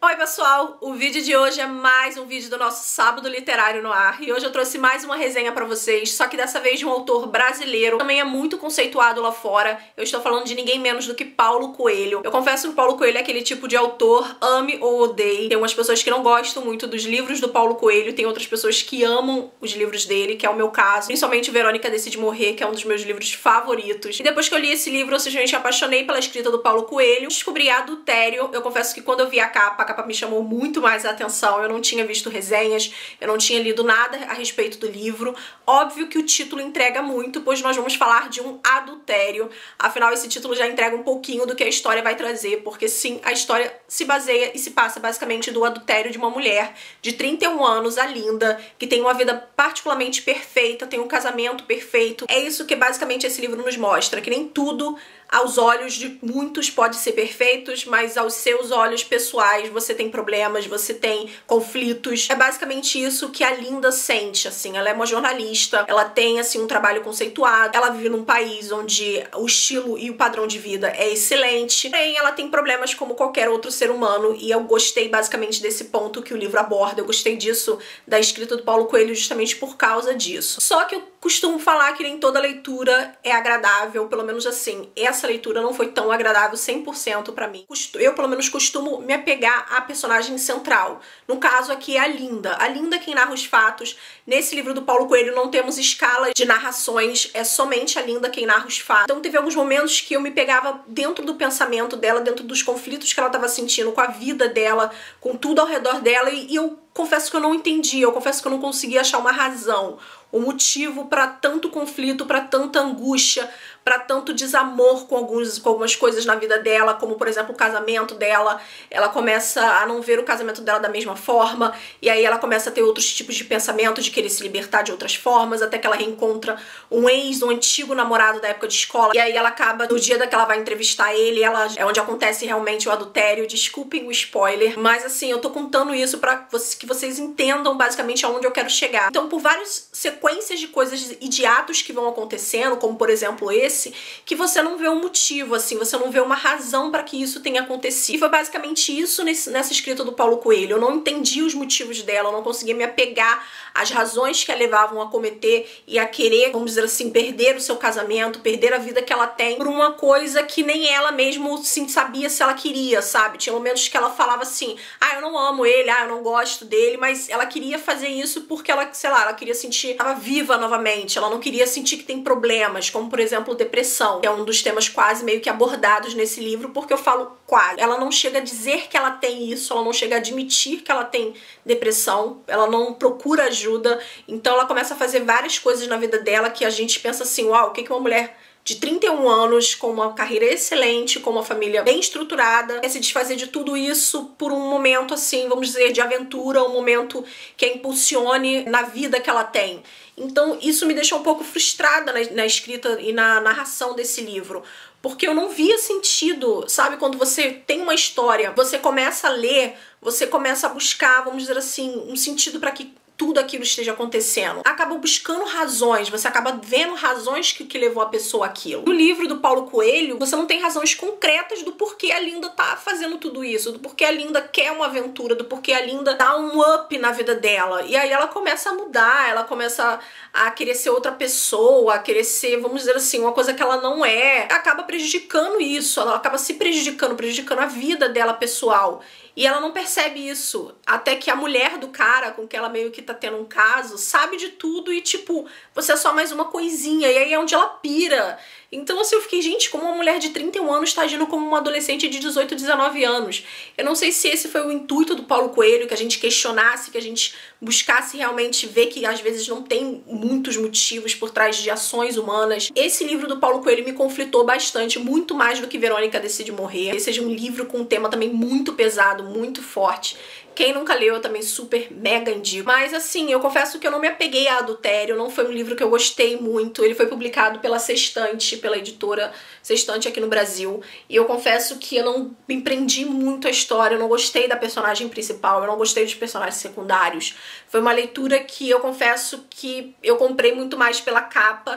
Oi pessoal, o vídeo de hoje é mais um vídeo do nosso Sábado Literário no Ar e hoje eu trouxe mais uma resenha pra vocês, só que dessa vez de um autor brasileiro, também é muito conceituado lá fora. Eu estou falando de ninguém menos do que Paulo Coelho. Eu confesso que o Paulo Coelho é aquele tipo de autor, ame ou odeie. Tem umas pessoas que não gostam muito dos livros do Paulo Coelho, tem outras pessoas que amam os livros dele, que é o meu caso, principalmente Verônica Decide Morrer, que é um dos meus livros favoritos. E depois que eu li esse livro, eu simplesmente apaixonei pela escrita do Paulo Coelho, descobri Adultério. Eu confesso que quando eu vi a capa me chamou muito mais a atenção. Eu não tinha visto resenhas, eu não tinha lido nada a respeito do livro. Óbvio que o título entrega muito, pois nós vamos falar de um adultério. Afinal, esse título já entrega um pouquinho do que a história vai trazer, porque sim, a história se baseia e se passa basicamente do adultério de uma mulher de 31 anos, a Linda, que tem uma vida particularmente perfeita, tem um casamento perfeito. É isso que basicamente esse livro nos mostra, que nem tudo aos olhos de muitos pode ser perfeitos, mas aos seus olhos pessoais você tem problemas, você tem conflitos. É basicamente isso que a Linda sente, assim. Ela é uma jornalista, ela tem, assim, um trabalho conceituado, ela vive num país onde o estilo e o padrão de vida é excelente, porém ela tem problemas como qualquer outro ser humano, e eu gostei basicamente desse ponto que o livro aborda. Eu gostei disso, da escrita do Paulo Coelho, justamente por causa disso. Só que eu costumo falar que nem toda leitura é agradável, pelo menos assim, essa leitura não foi tão agradável 100% pra mim. Eu, pelo menos, costumo me apegar à personagem central. No caso aqui é a Linda. A Linda é quem narra os fatos. Nesse livro do Paulo Coelho não temos escala de narrações, é somente a Linda quem narra os fatos. Então teve alguns momentos que eu me pegava dentro do pensamento dela, dentro dos conflitos que ela estava sentindo com a vida dela, com tudo ao redor dela, e eu confesso que eu não entendi, eu confesso que eu não conseguia achar uma razão, um motivo para tanto conflito, para tanta angústia, para tanto desamor com algumas coisas na vida dela, como por exemplo o casamento dela. Ela começa a não ver o casamento dela da mesma forma, e aí ela começa a ter outros tipos de pensamento, de querer se libertar de outras formas, até que ela reencontra um antigo namorado da época de escola, e aí ela acaba, no dia que ela vai entrevistar ele, é onde acontece realmente o adultério. Desculpem o spoiler, mas assim, eu tô contando isso pra que vocês entendam basicamente aonde eu quero chegar. Então, por várias sequências de coisas e de atos que vão acontecendo, como por exemplo esse, que você não vê um motivo, assim, você não vê uma razão para que isso tenha acontecido. E foi basicamente isso nessa escrita do Paulo Coelho. Eu não entendi os motivos dela, eu não conseguia me apegar às razões que a levavam a cometer e a querer, vamos dizer assim, perder o seu casamento, perder a vida que ela tem por uma coisa que nem ela mesmo, assim, sabia se ela queria, sabe? Tinha momentos que ela falava assim, eu não amo ele, eu não gosto dele, mas ela queria fazer isso porque ela, sei lá, ela queria sentir, ela viva novamente, ela não queria sentir que tem problemas, como por exemplo depressão, que é um dos temas quase meio que abordados nesse livro, porque eu falo quase. Ela não chega a dizer que ela tem isso, ela não chega a admitir que ela tem depressão, ela não procura ajuda, então ela começa a fazer várias coisas na vida dela que a gente pensa assim, uau, o que uma mulher de 31 anos, com uma carreira excelente, com uma família bem estruturada, quer se desfazer de tudo isso por um momento, assim, vamos dizer, de aventura, um momento que a impulsione na vida que ela tem. Então isso me deixou um pouco frustrada na escrita e na narração desse livro, porque eu não via sentido, sabe? Quando você tem uma história, você começa a ler, você começa a buscar, vamos dizer assim, um sentido para que tudo aquilo esteja acontecendo. Acaba buscando razões, você acaba vendo razões que levou a pessoa àquilo. No livro do Paulo Coelho, você não tem razões concretas do porquê a Linda tá fazendo tudo isso, do porquê a Linda quer uma aventura, do porquê a Linda dá um up na vida dela. E aí ela começa a mudar, ela começa a querer ser outra pessoa, a querer ser, vamos dizer assim, uma coisa que ela não é. Acaba prejudicando isso, ela acaba se prejudicando a vida dela pessoal. E ela não percebe isso, até que a mulher do cara com que ela meio que tá tendo um caso sabe de tudo e tipo, você é só mais uma coisinha, e aí é onde ela pira. Então assim, eu fiquei, gente, como uma mulher de 31 anos tá agindo como uma adolescente de 18, 19 anos. Eu não sei se esse foi o intuito do Paulo Coelho, que a gente questionasse, que a gente buscasse realmente ver que às vezes não tem muitos motivos por trás de ações humanas. Esse livro do Paulo Coelho me conflitou bastante, muito mais do que Verônica Decide Morrer. Esse é um livro com um tema também muito pesado, muito forte. Quem nunca leu, eu também super mega indico. Mas assim, eu confesso que eu não me apeguei a Adultério, não foi um livro que eu gostei muito. Ele foi publicado pela Sextante, pela editora Sextante aqui no Brasil. E eu confesso que eu não me prendi muito à história, eu não gostei da personagem principal, eu não gostei dos personagens secundários. Foi uma leitura que eu confesso que eu comprei muito mais pela capa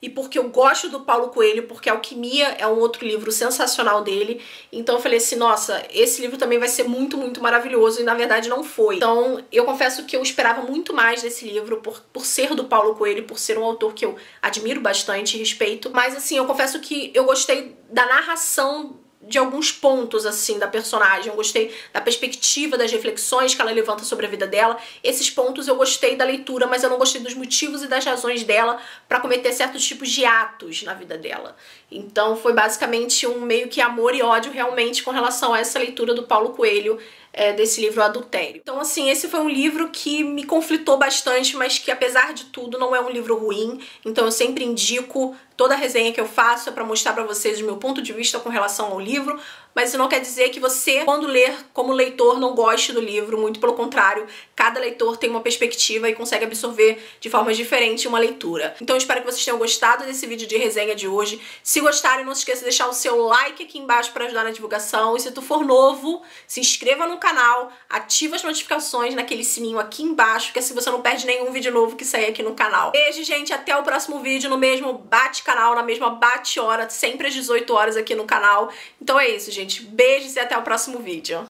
e porque eu gosto do Paulo Coelho, porque Alquimia é um outro livro sensacional dele. Então eu falei assim, nossa, esse livro também vai ser muito, muito maravilhoso, e na verdade não foi. Então eu confesso que eu esperava muito mais desse livro, por ser do Paulo Coelho, por ser um autor que eu admiro bastante e respeito. Mas assim, eu confesso que eu gostei da narração de alguns pontos, assim, da personagem. Eu gostei da perspectiva, das reflexões que ela levanta sobre a vida dela. Esses pontos eu gostei da leitura, mas eu não gostei dos motivos e das razões dela pra cometer certos tipos de atos na vida dela. Então foi basicamente um meio que amor e ódio realmente com relação a essa leitura do Paulo Coelho, desse livro Adultério. Então assim, esse foi um livro que me conflitou bastante, mas que apesar de tudo não é um livro ruim. Então eu sempre indico, toda a resenha que eu faço é pra mostrar pra vocês o meu ponto de vista com relação ao livro, mas isso não quer dizer que você, quando ler como leitor, não goste do livro, muito pelo contrário, cada leitor tem uma perspectiva e consegue absorver de forma diferente uma leitura. Então eu espero que vocês tenham gostado desse vídeo de resenha de hoje. Se gostarem, não se esqueça de deixar o seu like aqui embaixo para ajudar na divulgação, e se tu for novo, se inscreva no canal, ativa as notificações naquele sininho aqui embaixo, que assim você não perde nenhum vídeo novo que sair aqui no canal. Beijo, gente, até o próximo vídeo, no mesmo bate-canal, na mesma bate-hora, sempre às 18 horas aqui no canal. Então é isso, gente. Beijos e até o próximo vídeo.